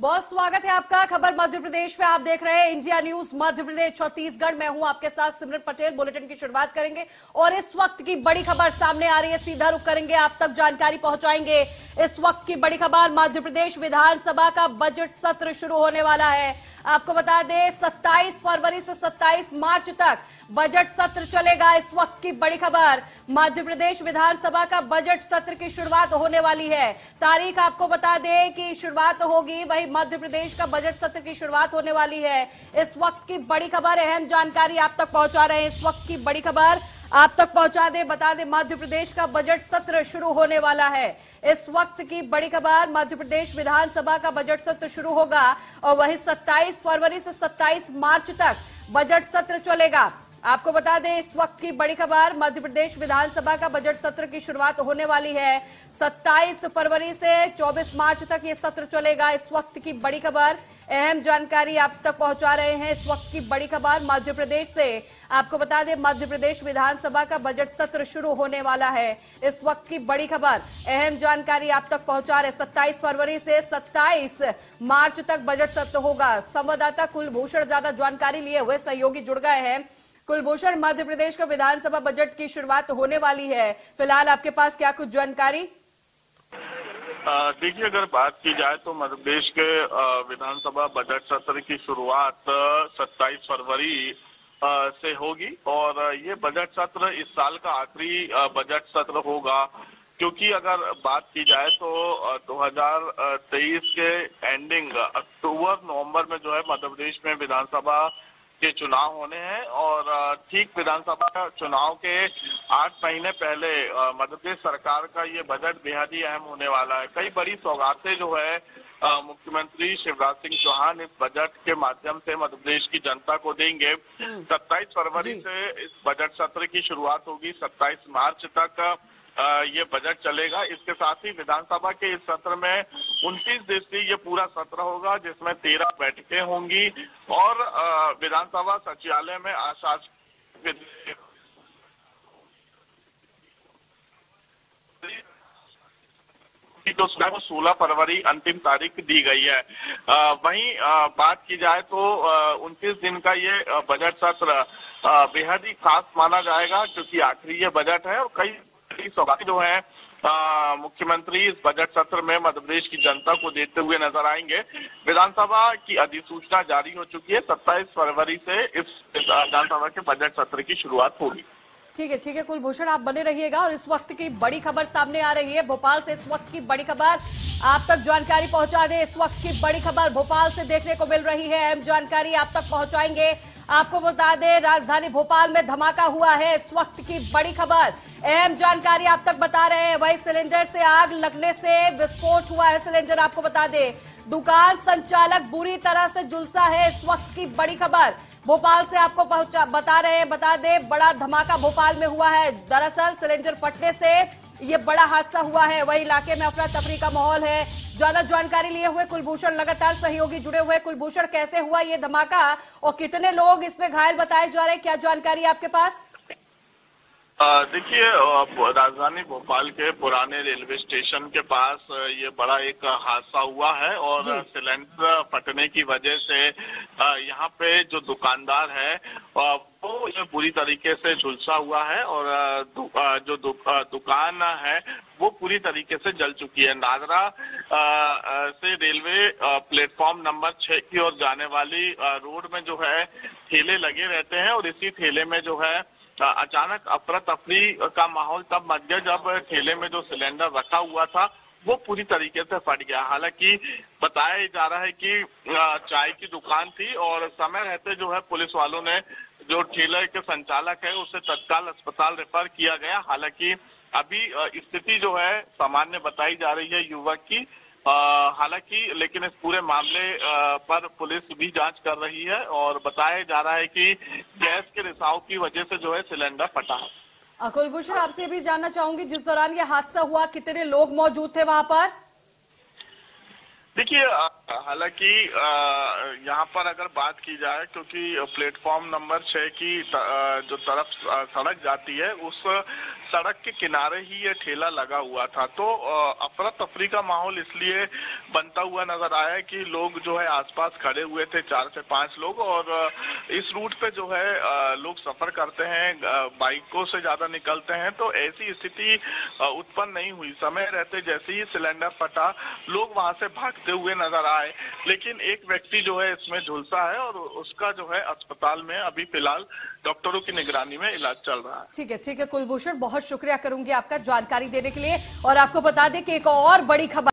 बहुत स्वागत है आपका खबर मध्य प्रदेश में। आप देख रहे हैं इंडिया न्यूज मध्य प्रदेश छत्तीसगढ़। मैं हूं आपके साथ सिमरन पटेल। बुलेटिन की शुरुआत करेंगे और इस वक्त की बड़ी खबर सामने आ रही है, सीधा रुख करेंगे, आप तक जानकारी पहुंचाएंगे। इस वक्त की बड़ी खबर, मध्य प्रदेश विधानसभा का बजट सत्र शुरू होने वाला है। आपको बता दें 27 फरवरी से 27 मार्च तक बजट सत्र चलेगा। इस वक्त की बड़ी खबर, मध्य प्रदेश विधानसभा का बजट सत्र की शुरुआत होने वाली है। तारीख आपको बता दें कि शुरुआत होगी, वही मध्य प्रदेश का बजट सत्र की शुरुआत होने वाली है। इस वक्त की बड़ी खबर, अहम जानकारी आप तक पहुंचा रहे हैं। इस वक्त की बड़ी खबर आप तक पहुंचा दे, बता दें मध्य प्रदेश का बजट सत्र शुरू होने वाला है। इस वक्त की बड़ी खबर, मध्य प्रदेश विधानसभा का बजट सत्र शुरू होगा और वही 27 फरवरी से 27 मार्च तक बजट सत्र चलेगा। आपको बता दें इस वक्त की बड़ी खबर, मध्य प्रदेश विधानसभा का बजट सत्र की शुरुआत होने वाली है। 27 फरवरी से 24 मार्च तक ये सत्र चलेगा। इस वक्त की बड़ी खबर, अहम जानकारी आप तक पहुंचा रहे हैं। इस वक्त की बड़ी खबर मध्य प्रदेश से, आपको बता दें मध्य प्रदेश विधानसभा का बजट सत्र शुरू होने वाला है। इस वक्त की बड़ी खबर, अहम जानकारी आप तक पहुंचा रहे। 27 फरवरी से 27 मार्च तक बजट सत्र होगा। संवाददाता कुलभूषण ज्यादा जानकारी लिए हुए सहयोगी जुड़ गए हैं। कुलभूषण, मध्य प्रदेश का विधानसभा बजट की शुरुआत होने वाली है, फिलहाल आपके पास क्या कुछ जानकारी? देखिए, अगर बात की जाए तो मध्य प्रदेश के विधानसभा बजट सत्र की शुरुआत 27 फरवरी से होगी और ये बजट सत्र इस साल का आखिरी बजट सत्र होगा, क्योंकि अगर बात की जाए तो 2023 के एंडिंग अक्टूबर-नवंबर में जो है मध्य प्रदेश में विधानसभा के चुनाव होने हैं और ठीक विधानसभा चुनाव के 8 महीने पहले मध्य प्रदेश सरकार का ये बजट बेहद ही अहम होने वाला है। कई बड़ी सौगातें जो है मुख्यमंत्री शिवराज सिंह चौहान इस बजट के माध्यम से मध्य प्रदेश की जनता को देंगे। 27 फरवरी से इस बजट सत्र की शुरुआत होगी, 27 मार्च तक ये बजट चलेगा। इसके साथ ही विधानसभा के इस सत्र में 29 दिवसीय ये पूरा सत्र होगा, जिसमें 13 बैठकें होंगी और विधानसभा सचिवालय में आशासन तो 16 फरवरी अंतिम तारीख दी गई है। वहीं बात की जाए तो 29 दिन का ये बजट सत्र बेहद ही खास माना जाएगा, क्योंकि आखिरी ये बजट है और कई सौगातें जो है मुख्यमंत्री इस बजट सत्र में मध्य प्रदेश की जनता को देते हुए नजर आएंगे। विधानसभा की अधिसूचना जारी हो चुकी है, 27 फरवरी से इस विधानसभा के बजट सत्र की शुरुआत होगी। ठीक है कुलभूषण, आप बने रहिएगा। और इस वक्त की बड़ी खबर सामने आ रही है भोपाल से। इस वक्त की बड़ी खबर आप तक जानकारी पहुंचा दे। इस वक्त की बड़ी खबर भोपाल से देखने को मिल रही है, अहम जानकारी आप तक पहुंचाएंगे। आपको बता दें राजधानी भोपाल में धमाका हुआ है। इस वक्त की बड़ी खबर, अहम जानकारी आप तक बता रहे हैं। वही सिलेंडर से आग लगने से विस्फोट हुआ है सिलेंडर। आपको बता दें दुकान संचालक बुरी तरह से झुलसा है। इस वक्त की बड़ी खबर भोपाल से आपको बता दें बड़ा धमाका भोपाल में हुआ है। दरअसल सिलेंडर फटने से ये बड़ा हादसा हुआ है। वही इलाके में अफरा तफरी का माहौल है। ज्यादा जानकारी लिए हुए कुलभूषण लगातार सहयोगी जुड़े हुए। कुलभूषण, कैसे हुआ ये धमाका और कितने लोग इसमें घायल बताए जा रहे हैं, क्या जानकारी आपके पास? देखिए, राजधानी भोपाल के पुराने रेलवे स्टेशन के पास ये बड़ा एक हादसा हुआ है और सिलेंडर फटने की वजह से यहाँ पे जो दुकानदार है वो ये बुरी तरीके से झुलसा हुआ है और जो दुकान है वो पूरी तरीके से जल चुकी है। नादरा से रेलवे प्लेटफॉर्म नंबर 6 की ओर जाने वाली रोड में जो है ठेले लगे रहते हैं और इसी ठेले में जो है अचानक अफरा तफरी का माहौल तब मच गया जब ठेले में जो सिलेंडर रखा हुआ था वो पूरी तरीके से फट गया। हालांकि बताया जा रहा है कि चाय की दुकान थी और समय रहते जो है पुलिस वालों ने जो ठेले के संचालक है उसे तत्काल अस्पताल रेफर किया गया। हालांकि अभी स्थिति जो है सामान्य बताई जा रही है युवक की। हालांकि लेकिन इस पूरे मामले पर पुलिस भी जांच कर रही है और बताया जा रहा है कि गैस के रिसाव की वजह से जो है सिलेंडर फटा है। कुलभूषण, आपसे भी जानना चाहूंगी, जिस दौरान ये हादसा हुआ कितने लोग मौजूद थे वहां पर? देखिए, हालांकि यहाँ पर अगर बात की जाए, क्योंकि प्लेटफॉर्म नंबर 6 की जो तरफ सड़क जाती है उस सड़क के किनारे ही ये ठेला लगा हुआ था। तो अफरा तफरी का माहौल इसलिए बनता हुआ नजर आया कि लोग जो है आसपास खड़े हुए थे, 4 से 5 लोग, और इस रूट पे जो है लोग सफर करते हैं, बाइकों से ज्यादा निकलते हैं, तो ऐसी स्थिति उत्पन्न नहीं हुई। समय रहते जैसे ही सिलेंडर फटा, लोग वहां से भागते हुए नजर आए, लेकिन एक व्यक्ति जो है इसमें झुलसा है और उसका जो है अस्पताल में अभी फिलहाल डॉक्टरों की निगरानी में इलाज चल रहा है। ठीक है कुलभूषण, बहुत शुक्रिया करूंगी आपका जानकारी देने के लिए। और आपको बता दें कि एक और बड़ी खबर